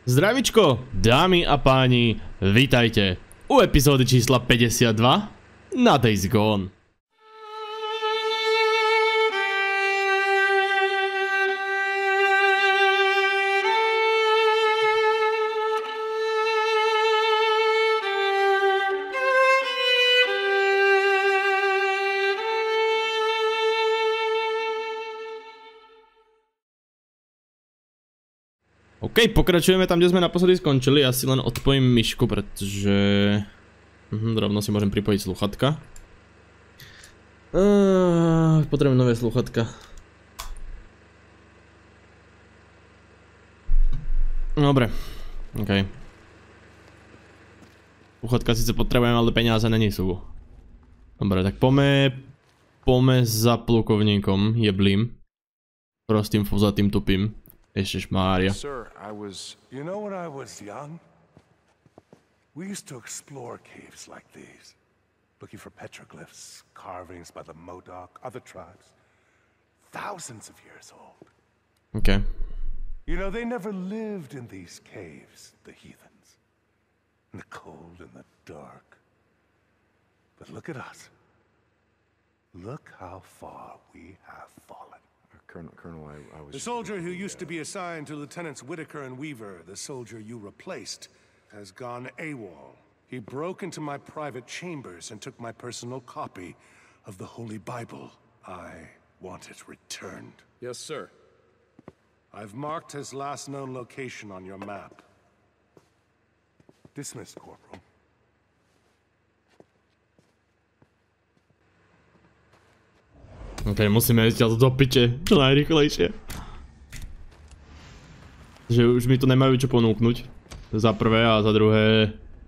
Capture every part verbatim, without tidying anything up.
Zdravičko, dámy a páni, vítajte u epizódy čísla päťdesiatdva na Days Gone. OK, pokračujeme tam, kde sme naposledy skončili. Ja si len odpojím myšku, pretože... Mhm, rovno si môžem pripojiť slúchatka. Uh, potrebujem nové slúchatka. Dobre, OK. Slúchatka síce potrebujem, ale peniaze není sú. Dobre, tak pome... Pome za plukovníkom, jeblím. Prostým fuzatým tupým. Ježišmária. Sir, I was... You know when I was young? We used to explore caves like these. Looking for petroglyphs, carvings by the Modoc, other tribes. Thousands of years old. Okay. You know, they never lived in these caves, the heathens. In the cold and the dark. But look at us. Look how far we have fallen. Colonel, Colonel, I, I was... The soldier who used to be assigned to Lieutenants Whitaker and Weaver, the soldier you replaced, has gone AWOL. He broke into my private chambers and took my personal copy of the Holy Bible. I want it returned. Yes, sir. I've marked his last known location on your map. Dismissed, Corporal. OK, musíme ísť do piče, čo najrýchlejšie. Že už mi to nemajú čo ponúknuť. Za prvé a za druhé...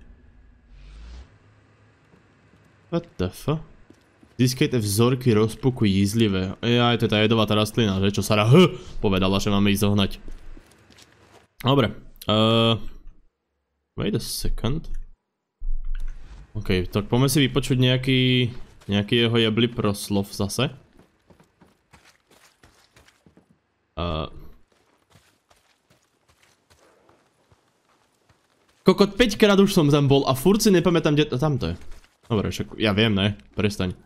What the fuck? Získajte vzorky rozpuku jízlivé. Jaj, to je tá jedovatá rastlina, že? Čo Sara H povedala, že máme ísť zohnať. Dobre. Uh... Wait a second. OK, tak poďme si vypočuť nejaký... Nejaký jeho jebli proslov zase. Uh. Kokot, päť krát už som tam bol a furt si nepamätám, kde... Tam to je. Dobre, však ja viem, ne? Prestaň.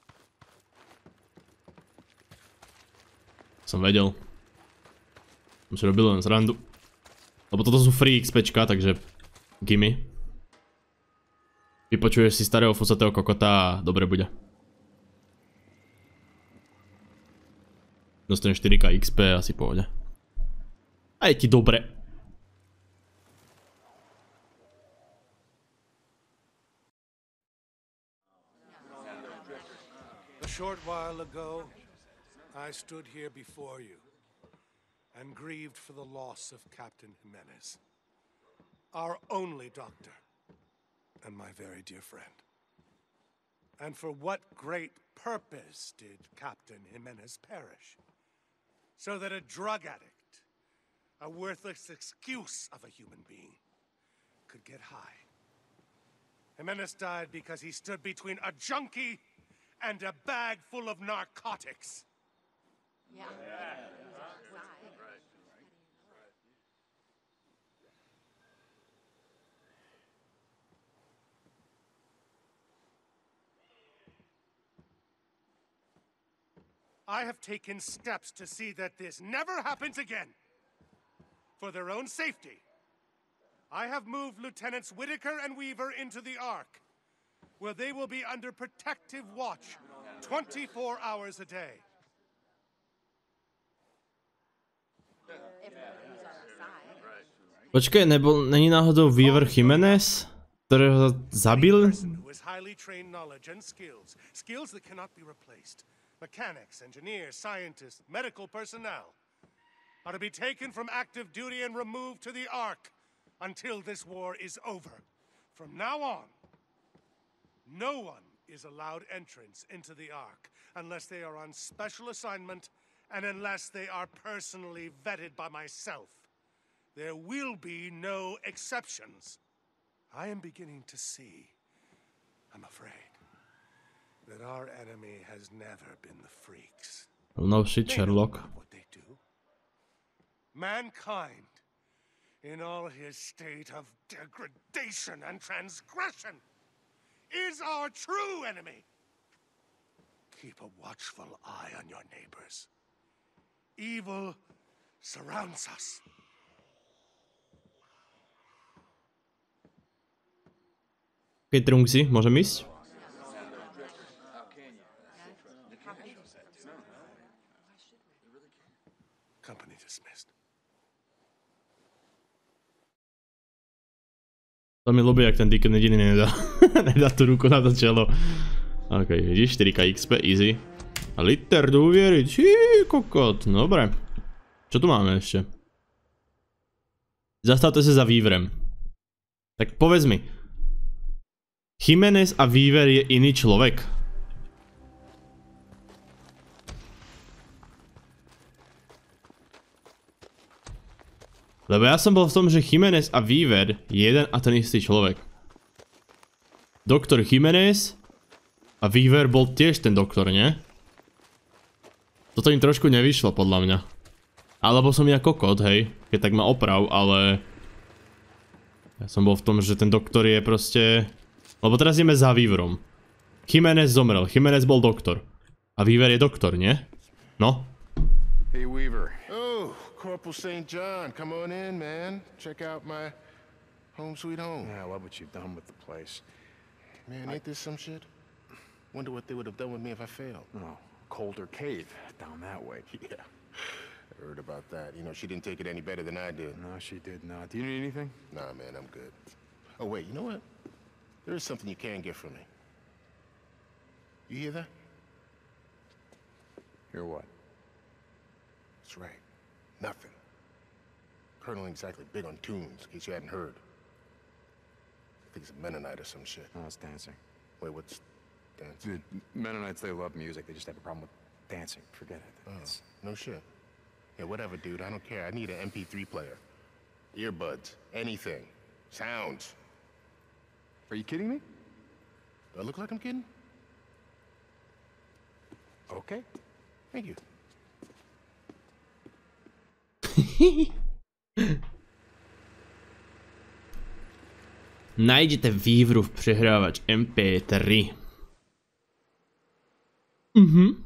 Som vedel. Som si robil len srandu. Lebo toto sú free XPčka, takže... Gimme. Vypočuješ si starého fusatého kokota a dobre bude. Dostaneš štyri ká X P, asi pohode. A je ti dobre. A short while ago, I stood here before you and grieved for the loss of Captain Jimenez, our only doctor and my very dear friend. And for what great purpose did Captain Jimenez perish? So that a drug addict, a worthless excuse of a human being, could get high. Jimenez died because he stood between a junkie and a bag full of narcotics. Yeah. I have taken steps to see that this never happens again. For their own safety, I have moved Lieutenants Whitaker and Weaver into the Ark, where they will be under protective watch twenty-four hours a day. Počkej, nebol, není náhodou Weaver Jimenez, ktorého zabil? Highly trained knowledge and skills, skills that cannot be replaced. Mechanics, engineers, scientists, medical personnel are to be taken from active duty and removed to the Ark until this war is over. From now on, no one is allowed entrance into the Ark unless they are on special assignment and unless they are personally vetted by myself. There will be no exceptions. I am beginning to see, I'm afraid, that our enemy has never been the freaks. No shit, Sherlock. What they do. Mankind in all his state of degradation and transgression, is our true enemy. Keep a watchful eye on your neighbors. Evil surrounds us. Keď trunksy, môžem ísť? Company dismissed. To mi ľúbi, jak ten Deacon jediný nedá. Nedá tú ruku na to čelo. Ok, vidíš, štyri ká iks pé, easy. A liter dôviery, čí, kokot, dobre. Čo tu máme ešte? Zastavte sa za Weaverem. Tak povedz mi. Jiménez a Weaver je iný človek. Lebo ja som bol v tom, že Jiménez a Weaver je jeden a ten istý človek. Doktor Jiménez a Weaver bol tiež ten doktor, nie? Toto im trošku nevyšlo, podľa mňa. Alebo som ja kokot, hej, keď tak ma oprav, ale... Ja som bol v tom, že ten doktor je proste... Lebo teraz ideme za Weaverom. Jiménez zomrel, Jiménez bol doktor. A Weaver je doktor, nie? No? Hey, Weaver. Oh, Corporal Saint John, come on in, man. Check out my home sweet home. Yeah, I love what you've done with the place. Man, ain't this some shit? Wonder what they would have done with me if I failed. Oh, Colder Cave, down that way. Yeah, I heard about that. You know, she didn't take it any better than I did. No, she did not. Do you need anything? Nah, man, I'm good. Oh, wait, you know what? There is something you can get from me. You hear that? Hear what? That's right. Nothing. Colonel ain't exactly big on tunes, in case you hadn't heard. I think it's a Mennonite or some shit. No, it's dancing. Wait, what's dancing? Dude, Mennonites, they love music. They just have a problem with dancing. Forget it. Oh, It's- no shit. Yeah, whatever, dude. I don't care. I need an M P three player. Earbuds. Anything. Sounds. Are you kidding me? Do I look like I'm kidding? Okay. Thank you. Nájdete Weaverův přehrávač em pé tri. Mhm.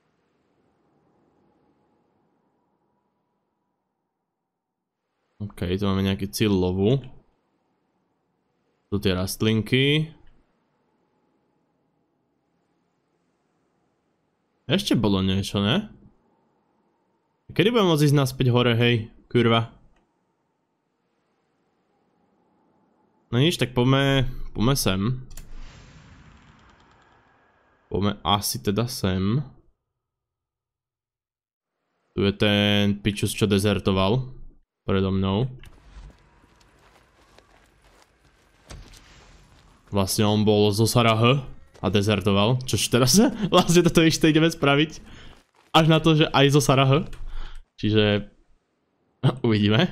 OK, tu máme nejaký cíl lovu. Tu tie rastlinky. Ešte bolo niečo, ne? Kedy budem môcť ísť naspäť hore, hej, kurva? No nič, tak poďme, poďme sem. Poďme asi teda sem. Tu je ten pičus, čo dezertoval. Predo mnou. Vlastne on bol zo Sarah a dezertoval. Čož teraz vlastne toto ešte ideme spraviť. Až na to, že aj zo Sarah. Čiže uvidíme.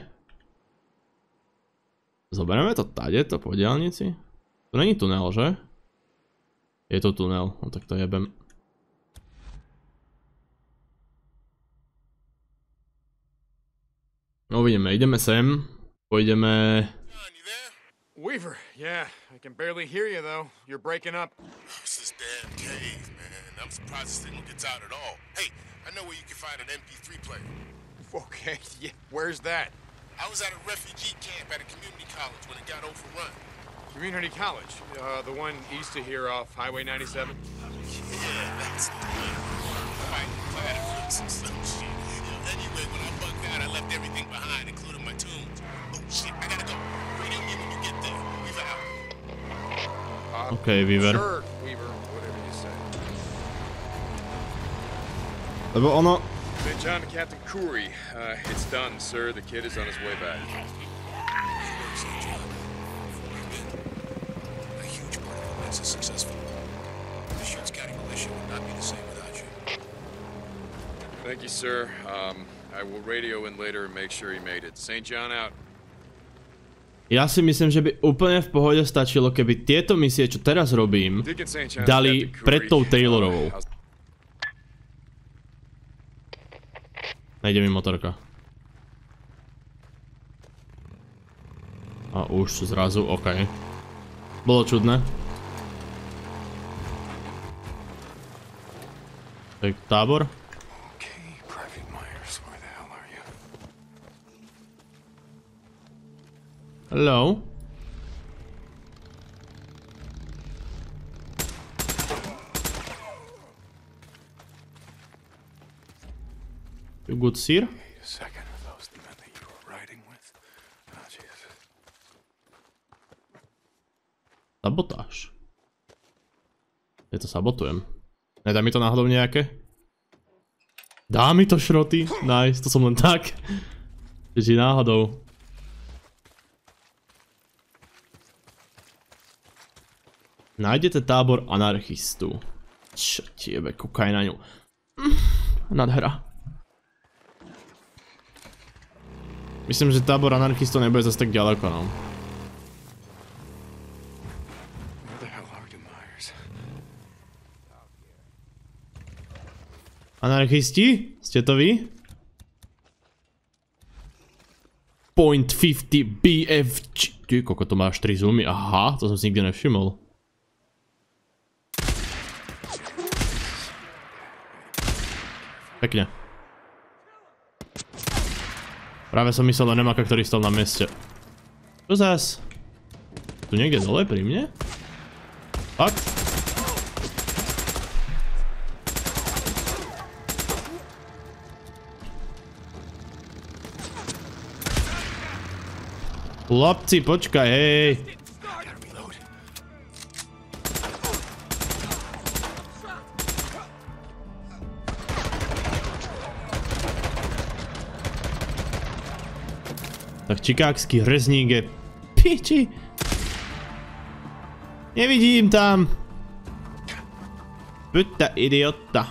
Zoberieme to tadeto po diaľnici. To není tunel, že? Je to tunel, no tak to jebem. No uvidíme, ideme sem. Pôjdeme... John, you there? Weaver, yeah, I can barely hear you though. You're breaking up. It's this damn cave, man. I'm surprised this signal gets out at all. Hey, I know where you can find an M P three player. Okay, yeah, where's that? I was at a refugee camp at a community college when it got overrun. Community College, uh, the one east of here off Highway ninety-seven. Yeah, that's the one. Fighting platforms and some shit. Anyway, when I bugged out, I left everything behind, including my tunes. Oh shit, I gotta go. Radio me when you get there. Weaver out. Uh, Okay, Weaver. Sure, Weaver, whatever you say. Lebo ono... Saint John to Captain Curry. Uh, it's done, sir. The kid is on his way back. A huge part of what makes us successful. The Schutz County militia would not be the same without you. Thank you, sir. Um, I will radio in later and make sure he made it. Saint John out. Ja si myslím, že by úplne v pohode stačilo, keby tieto misie, čo teraz robím, Deacon Saint John, dali Captain pred tou Curry. Taylorovou. Uh, Nejde mi motorka. A už zrazu, okej. Bolo čudné. Tak tábor. Okay, Private Myers, where the hell are you? Hello. You good, sir? Wait a second, are those the men that you were riding with? Oh, Jesus. Sabotáž. Ja to sabotujem. Nedá mi to náhodou nejaké? Dá mi to šroty? Nice, to som len tak. Čiže náhodou. Nájdete tábor anarchistu. Čo tiebe, kúkaj na ňu. Nadhera. Myslím, že tábor anarchistov nebude zase tak ďaleko, no. Anarchisti? Ste to vy? Point päťdesiat B F G. Ty, koľko to máš tri zoomy? Aha, to som si nikdy nevšimol. Pekne. Práve som myslel na nemaka, ktorý stal na mieste. Čo zás? Tu niekde dole pri mne? Fakt? Chlapci, počkaj, hej. Tak čikákský rezník je piči. Nevidím tam. Puta idiota.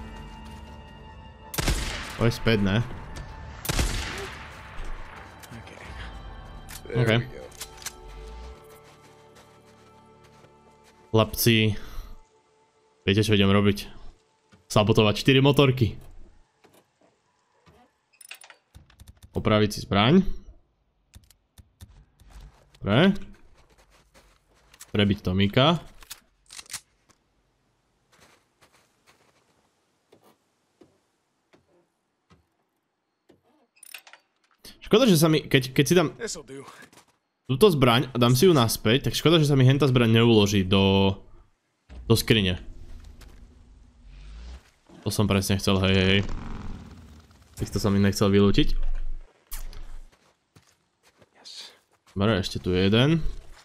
Poď späť, ne? There Okay. we go. Chlapci, viete čo idem robiť? Sabotovať štyri motorky. Opraviť si zbraň. Dobre. Prebiť Tomíka. Škoda, že sa mi, keď, keď si dám This'll do. túto zbraň a dám si ju naspäť, tak škoda, že sa mi henta zbraň neuloží do, do skrine. To som presne chcel, hej, hej, hej. Týchto som mi nechcel vylúčiť. Dobre, ešte tu je jeden.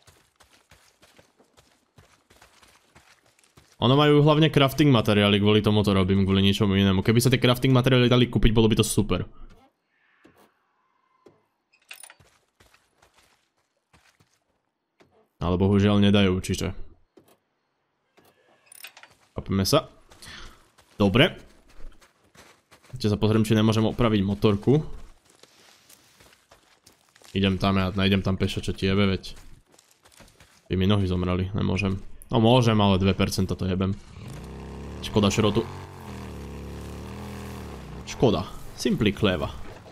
Ono majú hlavne crafting materiály, kvôli tomu to robím, kvôli ničomu inému. Keby sa tie crafting materiály dali kúpiť, bolo by to super. Ale bohužiaľ nedajú, čiže. Chápeme sa. Dobre. Ešte sa pozriem, či nemôžem opraviť motorku. Idem tam, ja najdem tam pešo, čo ti jebe, veď. By mi nohy zomreli, nemôžem. No môžem, ale dve percentá to jebem. Škoda šrotu. Škoda. Simply clever.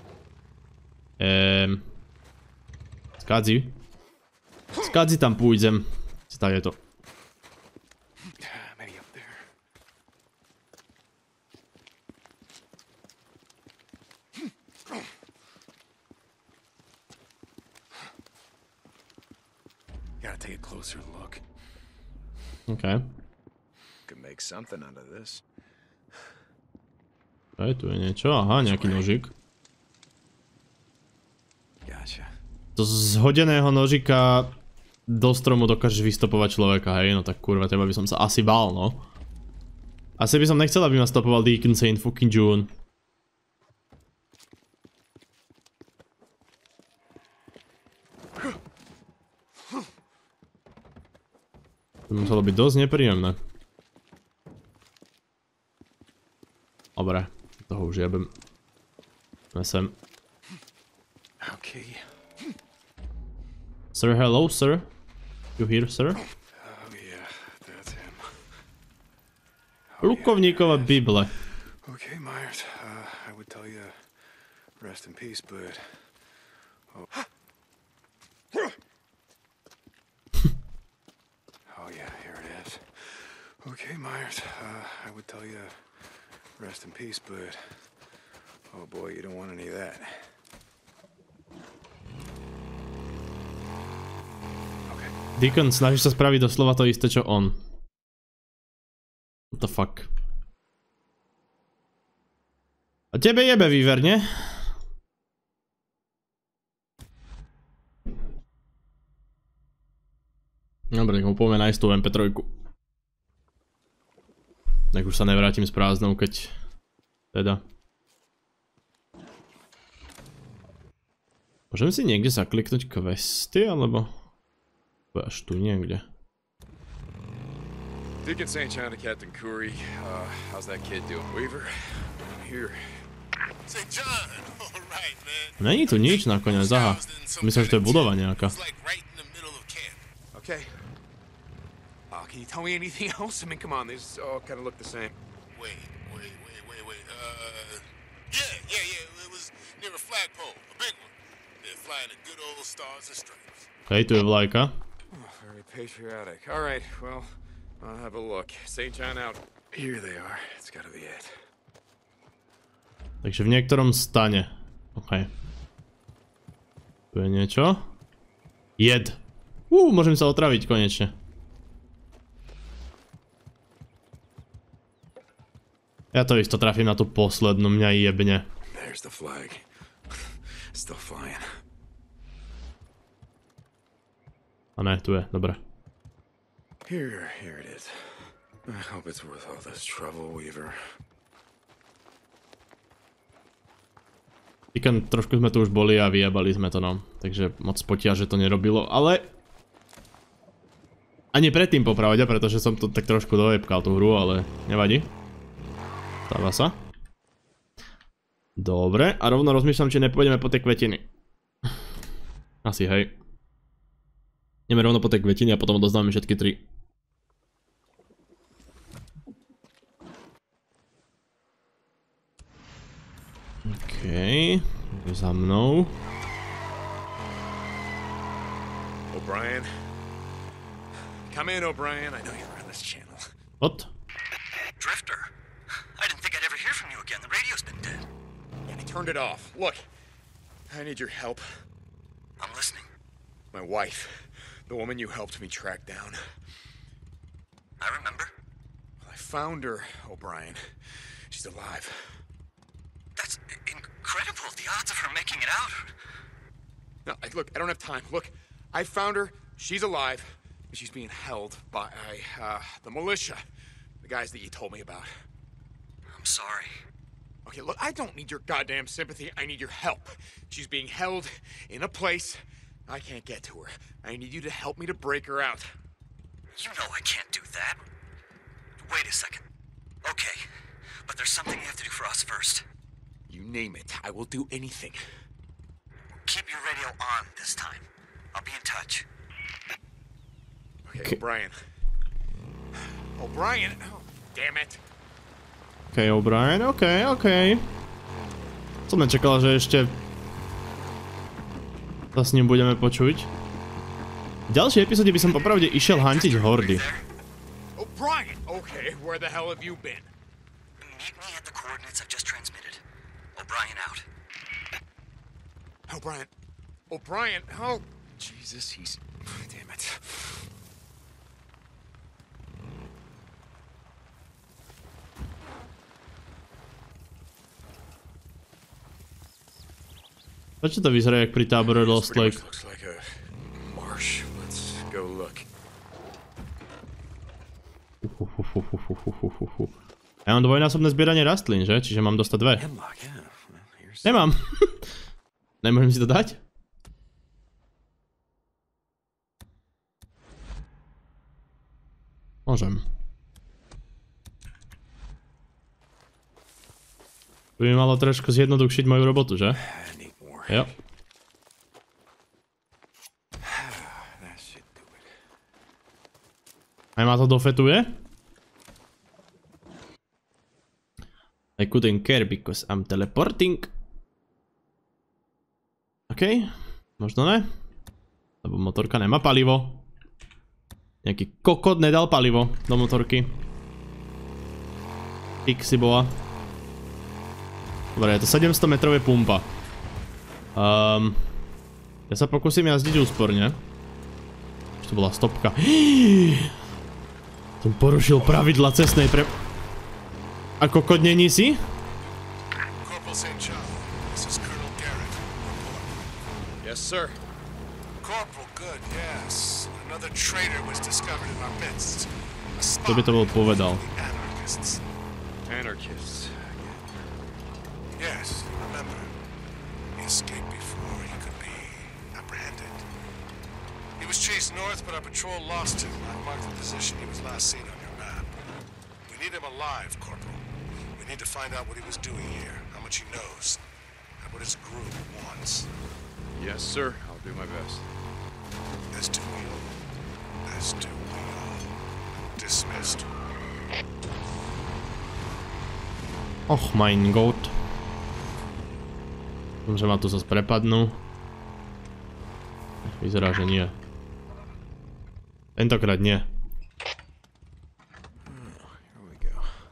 Ehm. Skádzi. Skádzi tam pôjdem. Tak je to. Maybe up there. Gotta take a closer look. OK. Could make something out of this. Aj, tu je niečo. Aha, nejaký nožík. Gotcha. To z hodeného nožika do stromu dokážeš vystopovať človeka, hej? No tak kurva, teba by som sa asi bál, no. Asi by som nechcel, aby ma stopoval Deacon Saint fucking June. To by muselo byť dosť nepríjemné. Dobre, toho už jebem. Sem. Okay. Sir, hello, sir. You here, sir? Oh yeah, that's him. Plukovníkova Bible. Okay, Myers. Uh, I would tell you rest in peace, but oh. Okay, Myers. Uh, I would tell you rest in peace, but oh boy, you don't want any of that. Okay. Deacon, snažíš sa spraviť doslova to isté, čo on. What the fuck? A tebe jebe výver, nie? Dobre, tak mu poďme nájsť tú em pé tri. Tak už sa nevrátim s prázdnou, keď... Teda... Môžem si niekde zakliknúť questy, alebo... Až tu niekde. Deacon Saint John to Captain Curry. Uh, how's that kid doing? Weaver? I'm here. Saint John, all right, man. Není tu nič nakoniec, aha. Myslím, že to je budova nejaká. Okay. Uh, can you tell me anything else? I mean, come on, these all kind of look the same. Wait, wait, wait, wait, wait. Uh, yeah, yeah, yeah. It was near a flagpole, a big one. They're flying the good old stars and stripes. Hej, tu je vlajka. Oh, very patriotic. All right, well, I'll have a look. Saint John out. Here they are. It's gotta be it. Takže v niektorom stane. OK. Tu je niečo. Jed. Uuu, môžem sa otraviť konečne. Ja to isto trafím na tú poslednú, mňa jebne. There's the flag. Still flying. A ne, tu je, dobre. Here, here it is. I hope it's worth all this trouble, Weaver. Týkan, trošku sme tu už boli a vyjebali sme to, no. Takže moc potia, že to nerobilo, ale... Ani predtým popravde, pretože som to tak trošku dojebkal tú hru, ale nevadí. Stáva sa. Dobre, a rovno rozmýšľam, či nepôjdeme po tie kvetiny. Asi, hej. Ideme rovno po tie kvetiny a potom odoznáme všetky tri. Okej, okay. Za mnou. O'Brien. Come in, O'Brien. I know you're on this channel. What? Drifter. I didn't think I'd ever hear from you again. The radio's been dead. Yeah, I turned it off. Look, I need your help. I'm listening. My wife, the woman you helped me track down. I remember. Well, I found her, O'Brien. She's alive. That's incredible. The odds of her making it out. No, I, look, I don't have time. Look, I found her. She's alive. And she's being held by uh, the militia. The guys that you told me about. I'm sorry. Okay, look, I don't need your goddamn sympathy. I need your help. She's being held in a place I can't get to her. I need you to help me to break her out. You know I can't do that. Wait a second. Okay, but there's something you have to do for us first. You name it. I will do anything. Keep your radio on this time. I'll be in touch. Okay, O'Brien. O'Brien! Oh, damn it. Okej, okay, O'Brien, okej, okay, okej. Okay. Som nečakal, že ešte sa s ním budeme počuť. V ďalšej epizóde by som popravde išiel hantiť hordy. O'Brien! Okay, where the hell have you been? Meet me at the coordinates I've just transmitted. O'Brien out. O'Brien. O'Brien. Oh, Jesus, he's... Damn it. Prečo to vyzerá jak pri tábore Lost Lake? Looks like a marsh. Let's go look. Ja mám dvojnásobné zbieranie rastlín, že? Čiže mám dostať dve. Nemám. Nemôžem si to dať? Môžem. To by malo trošku zjednodušiť moju robotu, že? Jo. Aj ma to dofetuje? I couldn't care because I'm teleporting. OK, možno ne. Lebo motorka nemá palivo. Nejaký kokot nedal palivo do motorky. Pixie bola. Dobre, je to sedemsto metrové pumpa. Um, ja sa pokúsim jazdiť úsporne. Už to bola stopka. Som porušil pravidla cestnej pre... A kokot není si? Corporal Saint John, this is Colonel Garrett. Yes, sir. Corporal, good, yes. Another traitor was discovered in our midst. A spy Kto by to bol povedal? from the anarchists. Anarchists. Yes, remember. He escaped before he could be apprehended. He was chased north, but our patrol lost him. I marked the position he was last seen on your map. We need him alive, Corporal. We need to find out what he was doing here, how much he knows, and what his group wants. Yes, sir. I'll do my best. As do we all. As do we all. Dismissed. Och, mein Gott. Dúfam, že ma tu zase prepadnú. Vyzerá, že nie. Tentokrát nie. Here we go.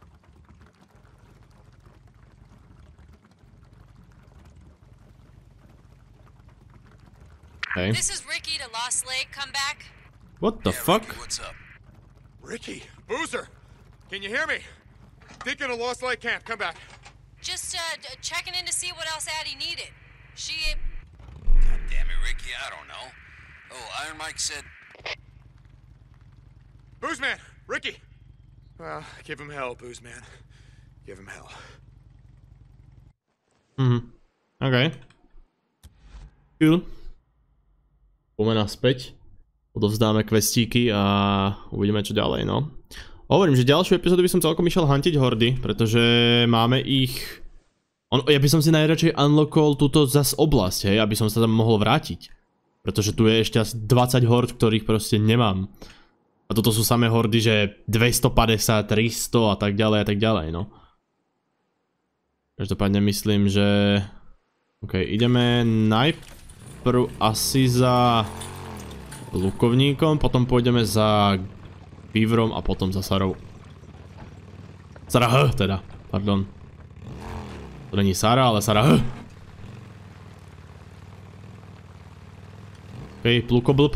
Okay. This is Ricky to Lost Lake. Come back. What the fuck? What's up? Ricky! Boozer! Can you hear me? Deacon of Lost Lake Camp, come back. Just uh, d- checking in to see what else Addie needed. She. God damn it, Ricky, I don't know. Oh, Iron Mike said... Booze man! Ricky! Well, give him hell, Booze man. Give him hell. Mhm. OK. Cool. Poďme naspäť. Odovzdáme questíky a uvidíme čo ďalej, no. Hovorím, že ďalšiu epizódu by som celkom išiel huntiť hordy, pretože máme ich... On, ja by som si najradšej unlockol túto zas oblasť, hej, aby som sa tam mohol vrátiť. Pretože tu je ešte asi dvadsať hord, ktorých proste nemám. A toto sú samé hordy, že dvestopäťdesiat, tristo a tak ďalej a tak ďalej, no. Každopádne myslím, že... OK, ideme najprv asi za... Lukovníkom, potom pôjdeme za... Beaverom a potom za Sarou. Sara H, teda, pardon. To není Sara, ale Sara H. OK, plukoblb.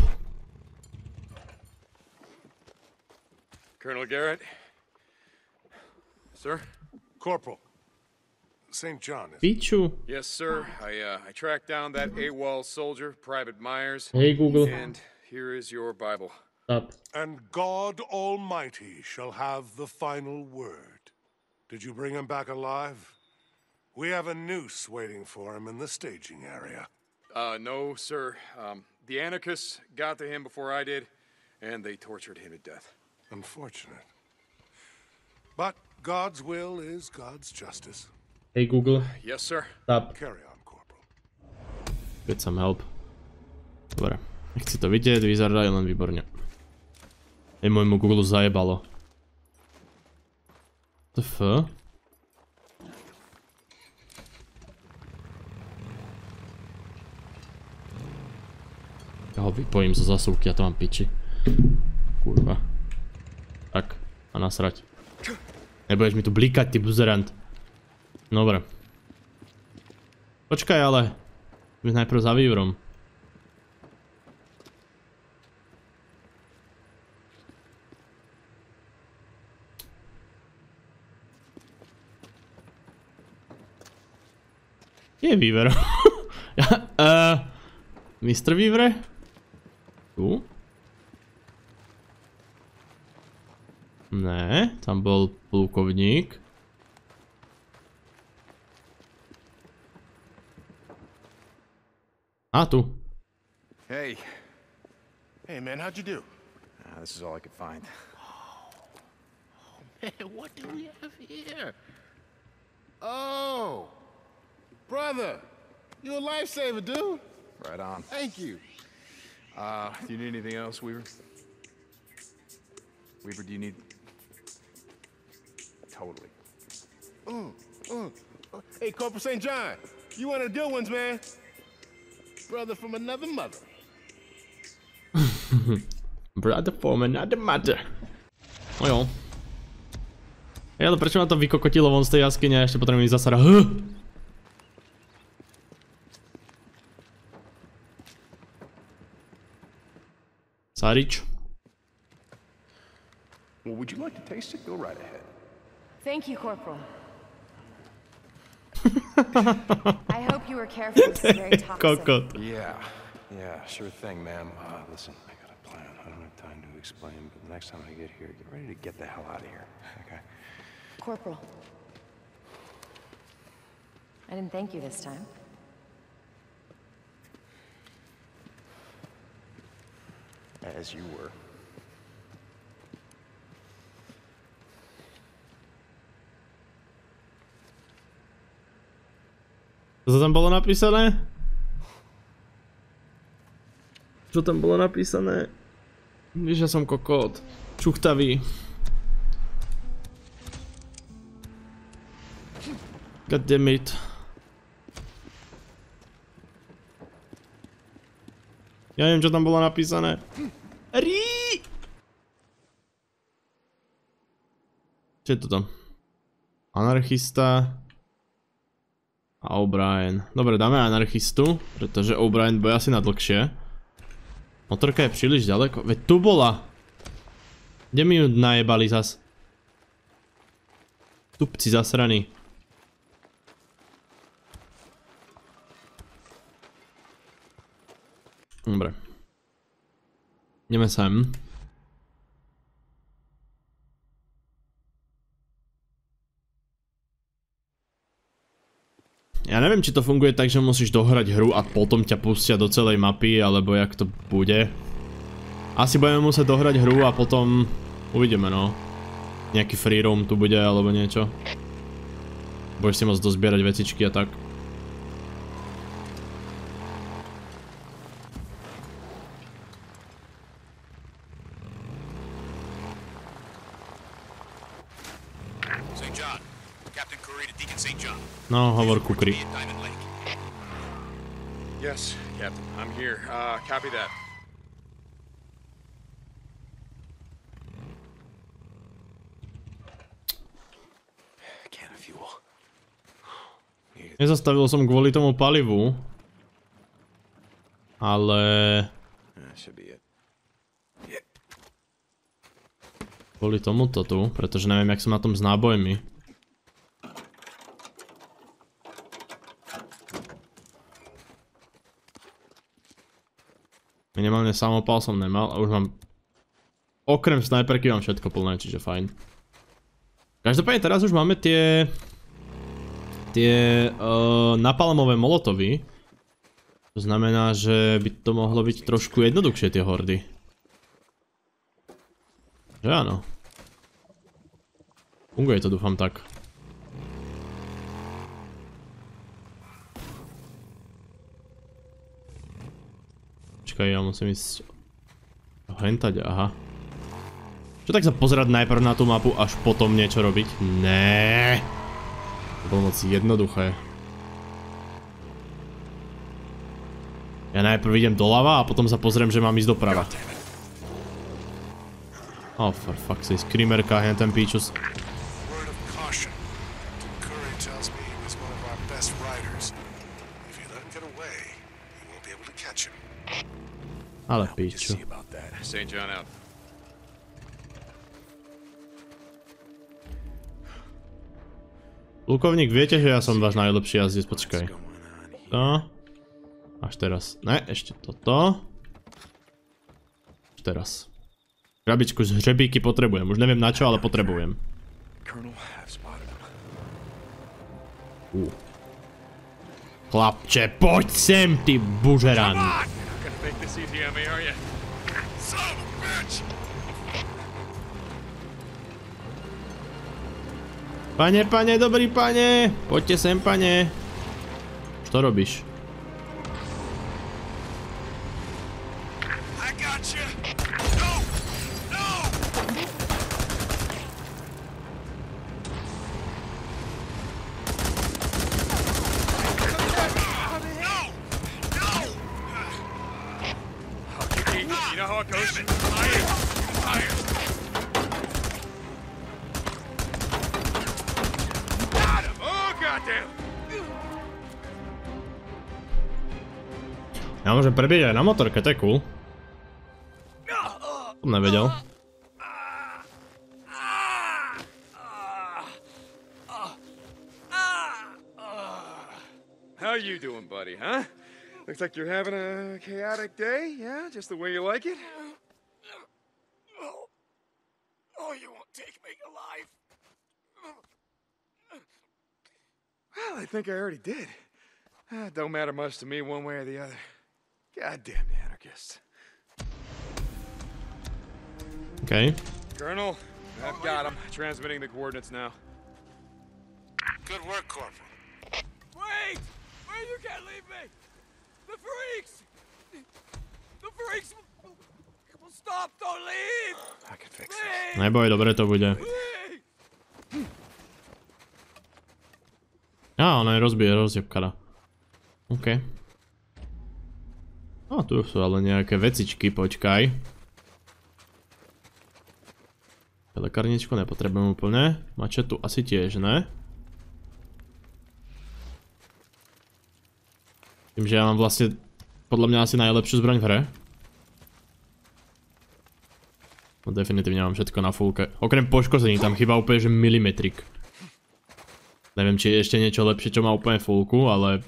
Colonel Garrett? Sir? Corporal, Saint John is... Piču. Yes, sir. I, uh, I tracked down that AWOL soldier, Private Myers. Hej, Google. And here is your Bible. Stop. And God Almighty shall have the final word. Did you bring him back alive? We have a noose waiting for him in the staging area. Uh, no, sir. Um, the anarchists got to him before I did, and they tortured him to death. Unfortunate. But God's will is God's justice. Hej, Google. Yes, sir. Stop. Carry on, Corporal. Get some help. Dobre. Nechci to vidieť, vyzerá len výborne. Hej, môjmu Google zajebalo. T F? Ja ho vypojím zo zasúvky, ja to mám piči. Kurva. Tak, a nasrať. Nebudeš mi tu blikať, ty buzerant. Dobre. Počkaj, ale... My najprv za Beaverom. Kde je Beaver? uh, mister Beaver? Tu? Ne, tam bol plukovník. A tu. Hey. Hey, man, how'd you do? Ah, this is all I could find. Man, what do we have here? Oh, brother, you a lifesaver, dude. Right on. Thank you. Uh, do you need anything else, Weaver? Weaver, do you need... Totally. Mm, mm. Hey, Corporal Saint John, you one of the good ones, man. Brother from another mother. Brother from another mother. No jo. Ej, ale prečo ma to vykokotilo von z tej jaskyne a ešte potrebujem ísť zasara? Huh! Sarič. Well, would you like to taste it? Go right ahead. Thank you, Corporal. I hope you were careful. This is very toxic. Kokot. Yeah, yeah, sure thing, ma'am. Uh, listen, I got a plan. I don't have time to explain, but the next time I get here, get ready to get the hell out of here, okay? Corporal. I didn't thank you this time. As you were. Co tam bolo napísané? Čo tam bolo napísané? Víš, ja som kokot. Čuchtavý. God damn it. Ja neviem, čo tam bolo napísané. Rí! Čo je to tam? Anarchista. A O'Brien. Dobre, dáme anarchistu, pretože O'Brien bude asi na dlhšie. Motorka je príliš ďaleko. Veď tu bola. Kde mi ju najebali zas? Tupci zasraní. Dobre. Ideme sem. Ja neviem, či to funguje tak, že musíš dohrať hru a potom ťa pustia do celej mapy, alebo jak to bude. Asi budeme musieť dohrať hru a potom uvidíme, no. Nejaký free roam tu bude, alebo niečo. Budeš si môcť dozbierať vecičky a tak. Saint John. Captain Curry to Deacon Saint John. No, hovor Kukri. Yes, Captain. I'm here. Uh, copy that. Can of fuel. Nezastavil som kvôli tomu palivu. Ale... That should be it. Kvôli tomuto tu, pretože neviem, jak som na tom s nábojmi. Minimálne samopal som nemal a už mám... Okrem snajperky mám všetko plné, čiže fajn. Každopádne teraz už máme tie... Tie uh, napalmové molotovy. To znamená, že by to mohlo byť trošku jednoduchšie tie hordy. Že áno. Funguje to, dúfam tak. Počkaj, ja musím ísť... Hentať, aha. Čo tak sa pozerať najprv na tú mapu, až potom niečo robiť? Né. To bolo moc jednoduché. Ja najprv idem doľava a potom sa pozriem, že mám ísť doprava. Oh, for fuck's sake, screamerka, hen ten píčus. Word of caution. Curry tells me he was one of our best riders. If you let him get away, you won't be able to catch him. Ale píču. See about that. Saint John out. Plukovník, viete, že ja som váš najlepší jazdec, počkaj. To. Až teraz. Ne, ešte toto. Až teraz. Krabičku z hřebíky potrebujem, už neviem na čo, ale potrebujem. Uh. Chlapče, poď sem, ty bužeran. Pane, pane, dobrý pane, poďte sem, pane. Čo robíš? goddamn. Ja môžem prebieť aj na motorke, to je cool. Som nevedel. How you doing, buddy, huh? Looks like you're having a chaotic day, yeah? Just the way you like it? Oh, you won't take me alive. Well, I think I already did. Uh, don't matter much to me one way or the other. Goddamn anarchists. Okay. Colonel, I've got him. Transmitting the coordinates now. Good work, Corporal. Wait! Wait, you can't leave me! The freaks! The freaks will, will stop, don't leave! I can fix this. Neboj, dobre to bude. Á, ona je rozbije, rozjebkada. OK. A tu sú ale nejaké vecičky, počkaj. Lekárničku nepotrebujem úplne. Mačetu asi tiež, ne? Tým, že ja mám vlastne podľa mňa asi najlepšiu zbraň v hre. No definitívne mám všetko na fullke. Okrem poškození, tam chýba úplne že milimetrik. Neviem, či je ešte niečo lepšie, čo má úplne fullku, ale...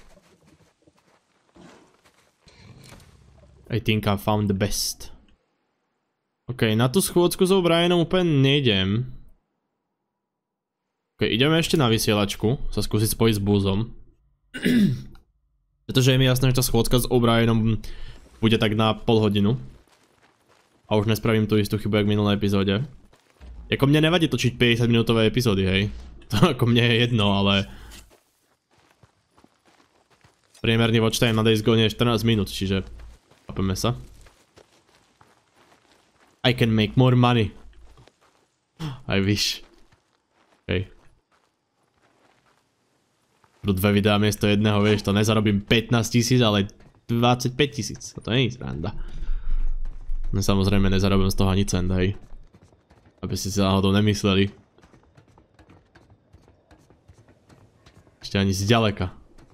I think I found the best. OK, na tú schôdzku s O'Brienom úplne nejdem. OK, ideme ešte na vysielačku, sa skúsiť spojiť s Boozom. Pretože je mi jasné, že tá schôdzka s O'Brienom bude tak na pol hodinu. A už nespravím tú istú chybu, jak v minulej epizóde. Jako mne nevadí točiť päťdesiat minútové epizódy, hej. To ako mne je jedno, ale... Priemerný watch time na Days Gone je štrnásť minút, čiže... Chápeme sa. I can make more money. I wish. Hej. Pro dve videá miesto jedného, vieš, to nezarobím pätnásť tisíc, ale dvadsaťpäť tisíc. To nie je sranda. No samozrejme nezarobím z toho ani cent, hej. Aby ste si náhodou nemysleli. Ešte ani zďaleka.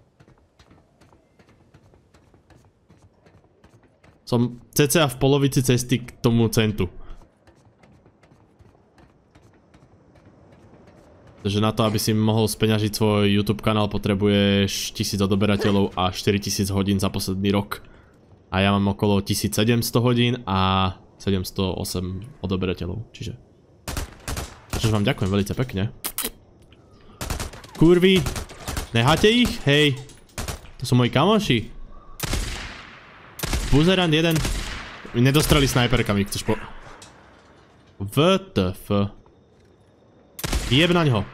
Som cca v polovici cesty k tomu centu. Takže na to, aby si mohol speňažiť svoj YouTube kanál, potrebuješ tisíc odoberateľov a štyritisíc hodín za posledný rok. A ja mám okolo tisícsedemsto hodín a sedemstoosem odoberateľov, čiže... Čož vám ďakujem veľmi pekne. Kurvy! Necháte ich? Hej! To sú moji kamoši. Buzerant jeden. Nedostreli snajperkami, chceš po... W T F. Jeb na ňo.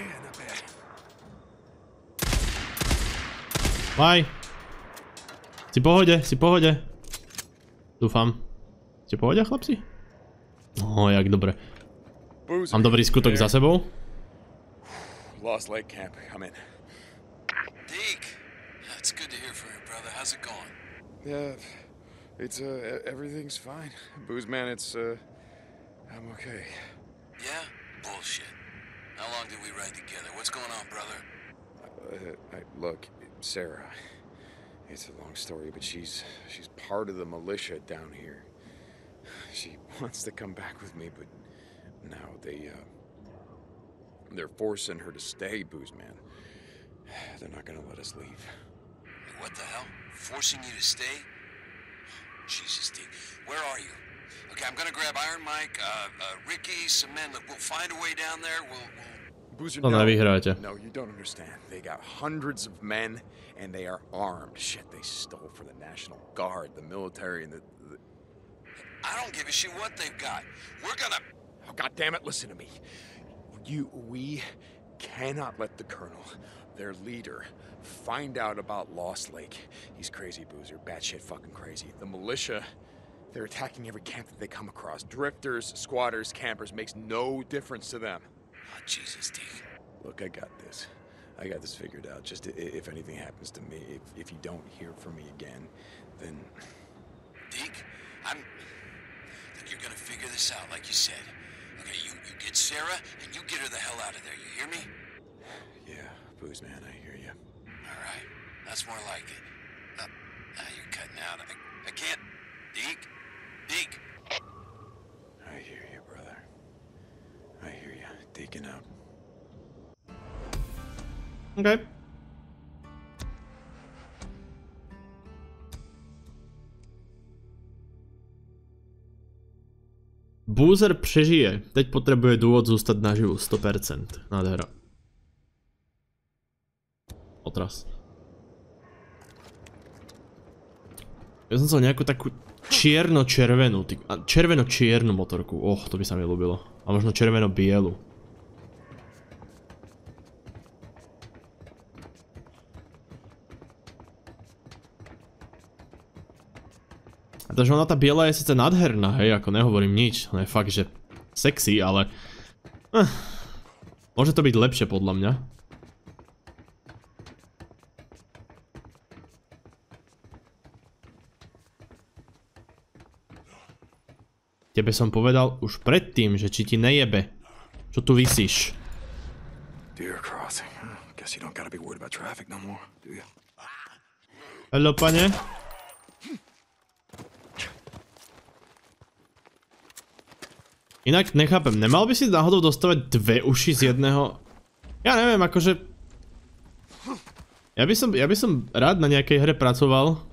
Vaj. Si v pohode, si v pohode. Dúfam. Ste v pohode, chlapci? No, jak dobre. Mám dobrý skutok za sebou. Lost Lake Camp, come in. Deke, that's good to hear from you, brother. How's it going? Yeah, it's, uh, everything's fine. Booze man, it's, uh, I'm okay. Yeah? Bullshit. How long did we ride together? What's going on, brother? Uh, I, look, Sarah, it's a long story, but she's, she's part of the militia down here. She wants to come back with me, but now they, uh, they're forcing her to stay, Booze man. They're not gonna let us leave. What the hell? Forcing you to stay? Jesus, Deke. Where are you? Okay, I'm gonna grab Iron Mike, uh, uh, Ricky, some men. Look, we'll find a way down there. We'll, we'll... Boozer, To no, nevyhráte. no, you don't understand. They got hundreds of men, and they are armed. Shit, they stole from the National Guard, the military, and the... the... I don't give a shit what they've got. We're gonna... Oh, God damn it, listen to me. You, we cannot let the Colonel, their leader, find out about Lost Lake. He's crazy, Boozer, batshit fucking crazy. The militia, they're attacking every camp that they come across. Drifters, squatters, campers, makes no difference to them. Oh, Jesus, Deke. Look, I got this. I got this figured out. Just i- if anything happens to me, if, if you don't hear from me again, then... Deke, I'm... Look, you're gonna figure this out, like you said. Okay, you, you get Sarah, and you get her the hell out of there, you hear me? Yeah, booze, man. I hear you. All right, that's more like it. Uh, now you're cutting out. I, I can't. Deke? Deke? I hear you, brother. I hear you. Deacon out. Okay. Boozer přežije. Teď potrebuje dôvod zůstat naživu. sto percent. Nádhera. Otras. Ja som chcel nejakú takú čierno-červenú, červeno-čiernu motorku. Oh, to by sa mi ľúbilo. A možno červeno-bielu. Takže ona tá biela je síce nádherná, hej, ako nehovorím nič, ona je fakt, že sexy, ale eh, môže to byť lepšie podľa mňa. Tebe som povedal už predtým, že či ti nejebe, čo tu visíš. Deer crossing. Guess you don't gotta be worried about traffic no more, do you? Hello, pane. Inak nechápem, nemal by si náhodou dostávať dve uši z jedného? Ja neviem, akože... Ja by som, ja by som rád na nejakej hre pracoval.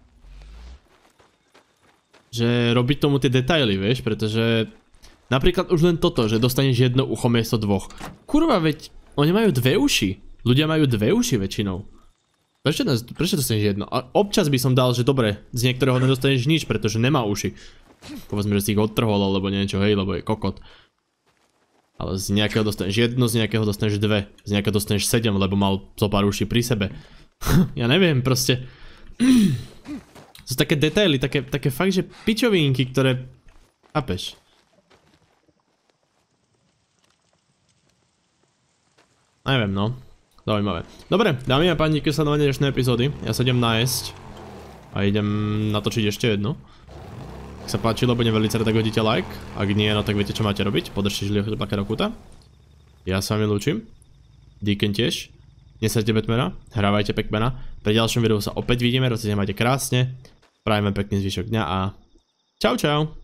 Že robiť tomu tie detaily, vieš, pretože... Napríklad už len toto, že dostaneš jedno ucho miesto dvoch. Kurva, veď, oni majú dve uši. Ľudia majú dve uši väčšinou. Prečo, prečo dostaneš jedno? A občas by som dal, že dobre, z niektorého nedostaneš nič, pretože nemá uši. Povedzme, že si ich odtrhol alebo niečo, hej, lebo je kokot. Ale z nejakého dostaneš jedno, z nejakého dostaneš dve, z nejakého dostaneš sedem, lebo mal zo pár uší pri sebe. Ja neviem, proste. Sú také detaily, také, také fakt, že pičovinky, ktoré... Chápeš? Neviem, no. Zaujímavé. Dobre, dámy a páni, keď sa na dnešnej epizódy, ja sa idem nájsť a idem natočiť ešte jednu. Ak sa páčilo, budem veľmi rád, tak hodíte like. Ak nie, no tak viete, čo máte robiť. Podržte žilieho chlebaka do kúta. Ja sa vami lúčim. Deacon tiež. Nesaďte Batmana, hrávajte Pac-Mana. Pri ďalšom videu sa opäť vidíme, rozhodne majte krásne. Prajeme pekný zvyšok dňa a čau čau.